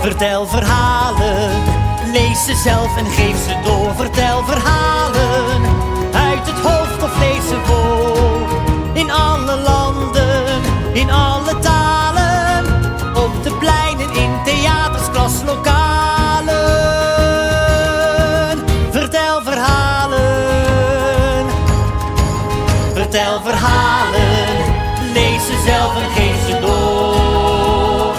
Vertel verhalen, lees ze zelf en geef ze door. Vertel verhalen, uit het hoofd of lees ze voor. In alle landen, in alle talen, op de pleinen, in theaters, klaslokalen. Vertel verhalen, vertel verhalen, lees ze zelf en geef ze door.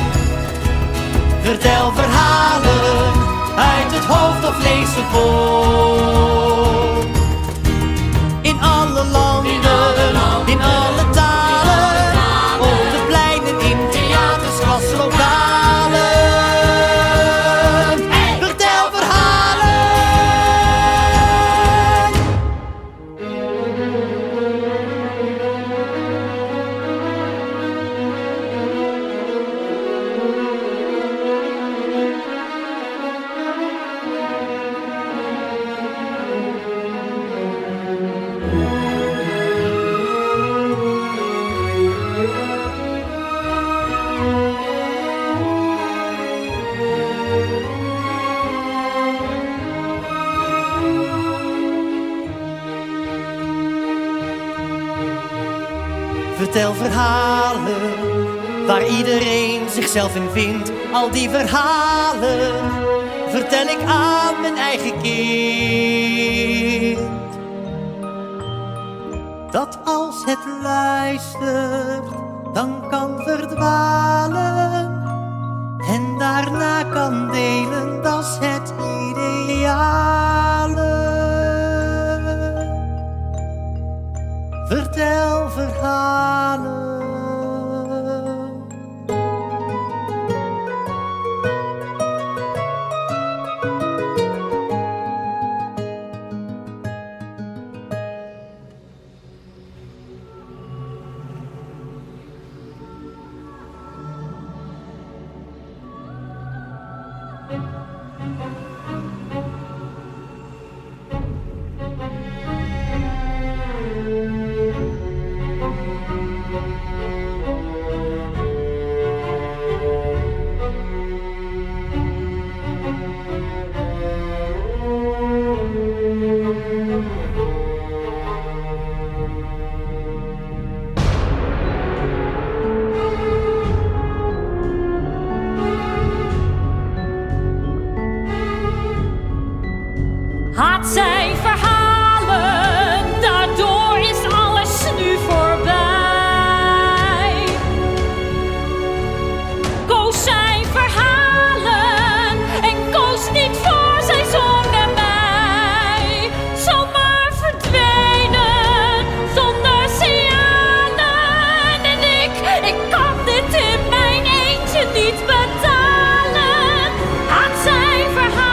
Vertel verhalen, uit het hoofd of lees ze voor. In alle landen, in alle talen, op de pleinen, in theaters, klaslokalen. Vertel verhalen. Vertel verhalen, waar iedereen zichzelf in vindt. Al die verhalen vertel ik aan mijn eigen kind. Dat als het luistert, dan kan verdwalen. En daarna kan delen, dat is het ideale. Vertel verhalen. Had zij verhalen, daardoor is alles nu voorbij. Koos zij verhalen en koos niet voor zijn zoon en mij. Zomaar verdwenen, zonder signalen. En ik kan dit in mijn eentje niet betalen. Had zij verhalen.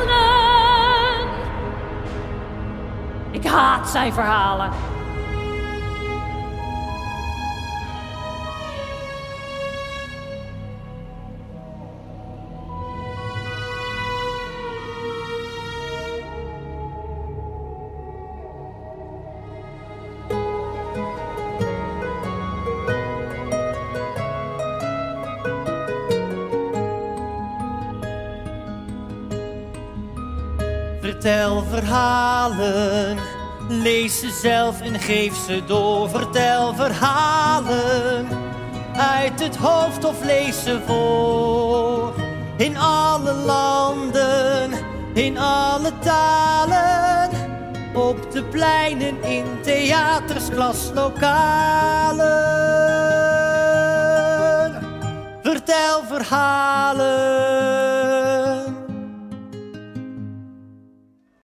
Ik haat zijn verhalen. Vertel verhalen, lees ze zelf en geef ze door. Vertel verhalen, uit het hoofd of lees ze voor. In alle landen, in alle talen, op de pleinen, in theaters, klaslokalen. Vertel verhalen.